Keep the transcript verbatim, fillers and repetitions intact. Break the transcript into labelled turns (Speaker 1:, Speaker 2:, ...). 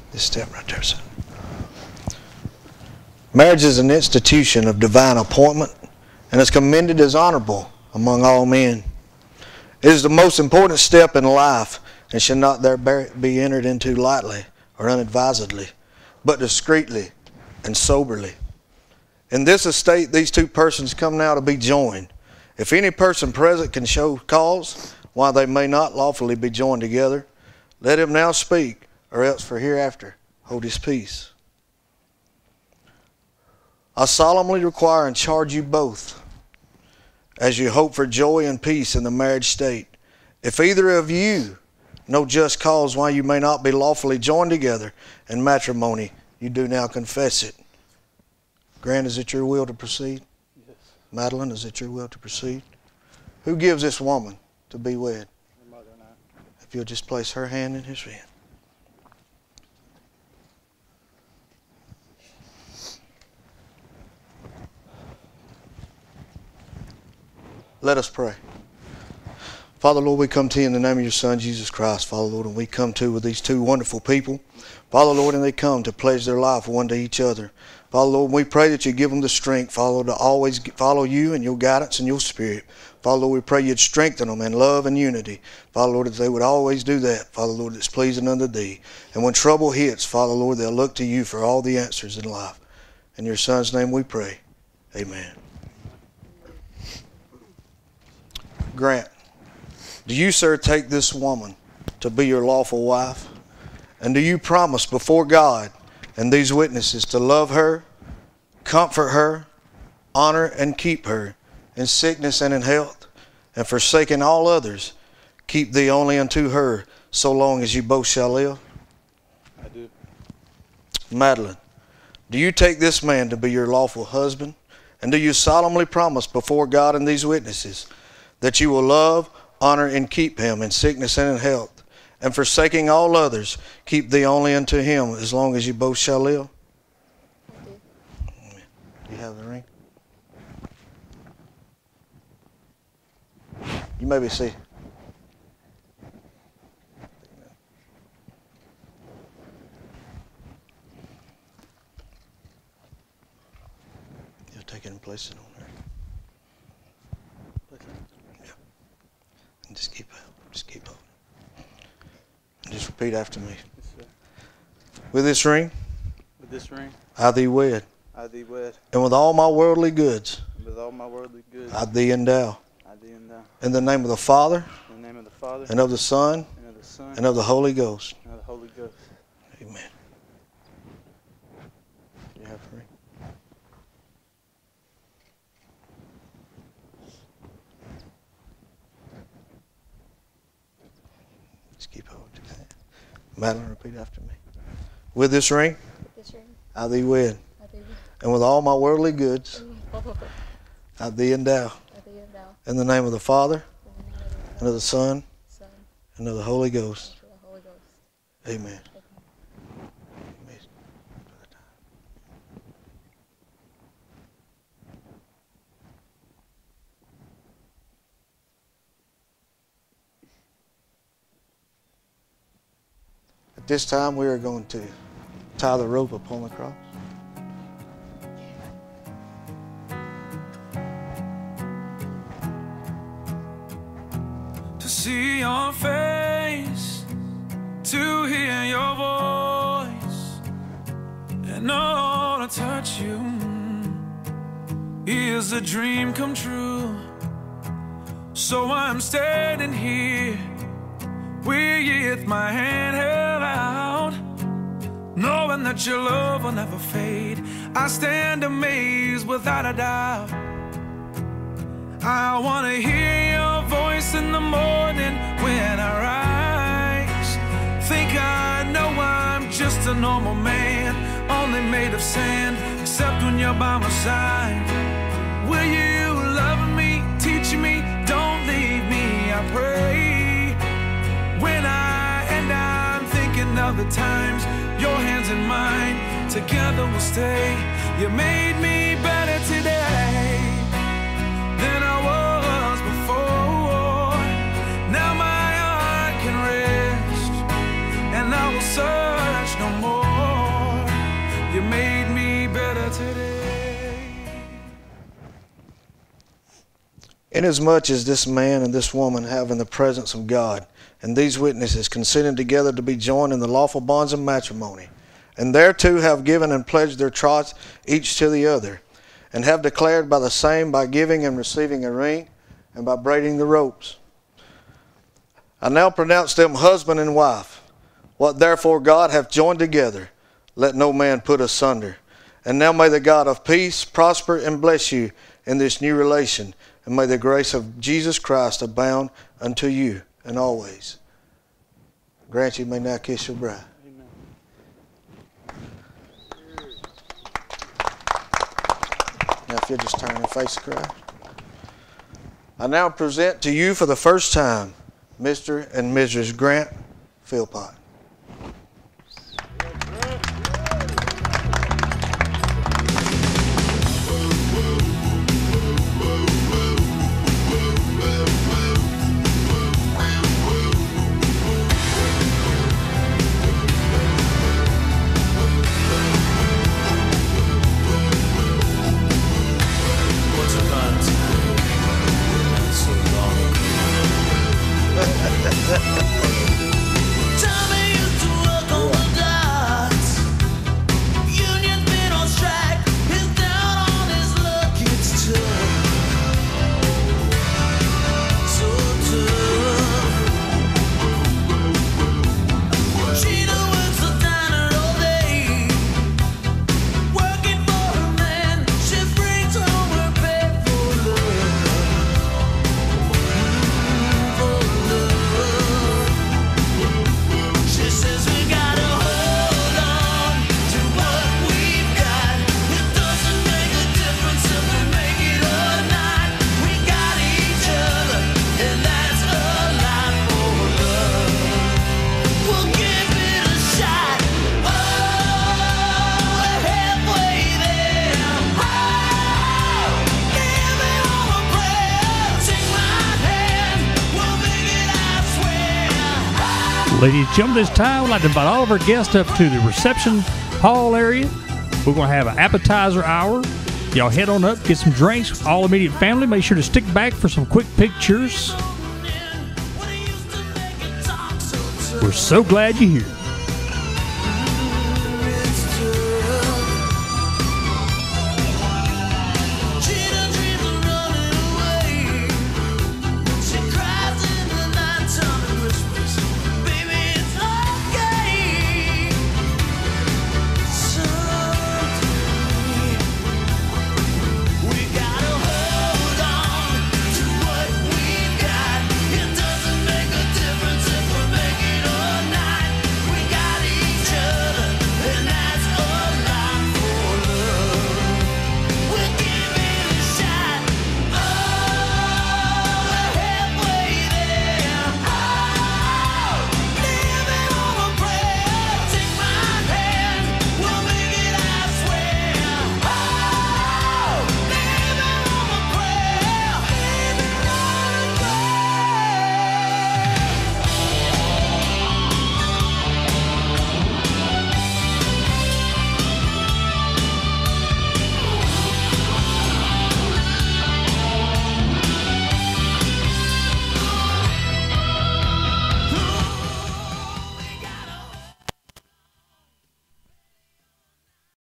Speaker 1: This step right there, son. Marriage is an institution of divine appointment and is commended as honorable among all men. It is the most important step in life and should not there be entered into lightly or unadvisedly, but discreetly and soberly. In this estate, these two persons come now to be joined. If any person present can show cause why they may not lawfully be joined together, let him now speak, or else for hereafter hold his peace. I solemnly require and charge you both, as you hope for joy and peace in the marriage state, if either of you know just cause why you may not be lawfully joined together in matrimony, you do now confess it. Grant, is it your will to proceed?
Speaker 2: Yes.
Speaker 1: Madeline, is it your will to proceed? Who gives this woman to be wed?
Speaker 2: Her mother and I.
Speaker 1: If you'll just place her hand in his hand. Let us pray. Father, Lord, we come to you in the name of your Son, Jesus Christ, Father, Lord, and we come to with these two wonderful people. Father, Lord, and they come to pledge their life one to each other. Father, Lord, we pray that you give them the strength, Father, Lord, to always follow you and your guidance and your spirit. Father, Lord, we pray you'd strengthen them in love and unity. Father, Lord, that they would always do that, Father, Lord, that's pleasing unto thee. And when trouble hits, Father, Lord, they'll look to you for all the answers in life. In your Son's name we pray. Amen. Grant, do you, sir, take this woman to be your lawful wife? And do you promise before God and these witnesses to love her, comfort her, honor and keep her in sickness and in health, and forsaking all others, keep thee only unto her so long as you both shall live?
Speaker 2: I do.
Speaker 1: Madeline, do you take this man to be your lawful husband? And do you solemnly promise before God and these witnesses that you will love, honor, and keep him in sickness and in health, and forsaking all others, keep thee only unto him as long as you both shall live?
Speaker 3: I do.
Speaker 1: You have the ring? You may be seated. You'll take it and place it on her. Yeah. And just keep just keep holding. And just repeat after me.
Speaker 2: Yes, sir.
Speaker 1: With this ring,
Speaker 2: With this ring,
Speaker 1: I thee wed,
Speaker 2: I thee wed,
Speaker 1: and with all my worldly goods,
Speaker 2: and with all my worldly goods,
Speaker 1: I thee endow.
Speaker 2: I thee endow.
Speaker 1: In the name of the Father,
Speaker 2: In the name of the Father,
Speaker 1: and of the Son,
Speaker 2: and of the Son,
Speaker 1: and of the Holy Ghost.
Speaker 2: and of the Holy Ghost.
Speaker 1: Amen. You have the ring? Just keep holding to that. Madeline, repeat after me. With this ring,
Speaker 3: With this ring,
Speaker 1: I thee wed,
Speaker 3: I thee wed,
Speaker 1: and with all my worldly goods,
Speaker 3: and with all of it,
Speaker 1: I thee endow.
Speaker 3: I thee endow.
Speaker 1: In the name of the Father,
Speaker 3: In the name of the
Speaker 1: and of the Son,
Speaker 3: Son,
Speaker 1: and of the Holy Ghost.
Speaker 3: and of the Holy Ghost.
Speaker 1: Amen.
Speaker 3: Amen.
Speaker 1: At this time, we are going to tie the rope upon the cross.
Speaker 4: To see your face, to hear your voice, and all to touch you is a dream come true. So I'm standing here with my hand held out, knowing that your love will never fade. I stand amazed without a doubt. I want to hear your voice in the morning when I rise. Think I know I'm just a normal man, only made of sand, except when you're by my side. Will you love me, teach me, don't leave me, I pray. When I end, I'm thinking of the times, your hands in mine, together we'll stay. You made me better today than I was before. Now my heart can rest, and I will search no more.
Speaker 1: Inasmuch as this man and this woman have in the presence of God, and these witnesses consented together to be joined in the lawful bonds of matrimony, and thereto have given and pledged their troth each to the other, and have declared by the same by giving and receiving a ring, and by braiding the ropes. I now pronounce them husband and wife. What therefore God hath joined together, let no man put asunder. And now may the God of peace prosper and bless you in this new relation, and may the grace of Jesus Christ abound unto you and always. Grant you may now kiss your bride.
Speaker 2: Amen.
Speaker 1: Now if you'll just turn and face the crowd. I now present to you for the first time Mister and Missus Grant Philpot.
Speaker 5: Ladies and gentlemen, this time I'd like to invite all of our guests up to the reception hall area. We're going to have an appetizer hour. Y'all head on up, get some drinks. All immediate family, make sure to stick back for some quick pictures. We're so glad you're here.